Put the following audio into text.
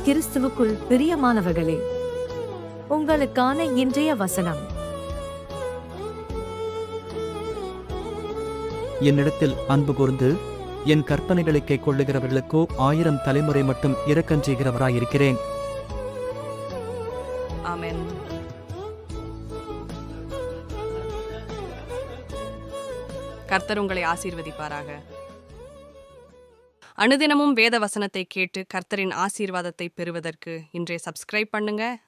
கிறிஸ்துவுக்குள் பிரியமானவர்களே, உங்களுக்கான இன்றைய வசனம். என்னிடத்தில் அன்பு கூர்ந்து என் கற்பனைகளை கைக்கொள்ளுகிறவர்களுக்கோ 1000 தலைமுறை மட்டும் இரக்கஞ்செய்கிறவராயிருக்கிறேன். ஆமென். கர்த்தர் உங்களை ஆசீர்வதிப்பாராக. அனுதினமும் வேத வசனத்தை கேட்டு கர்த்தரின் ஆசீர்வாதத்தை பெறுவதற்கு இன்றைய சப்ஸ்கிரைப் பண்ணுங்க.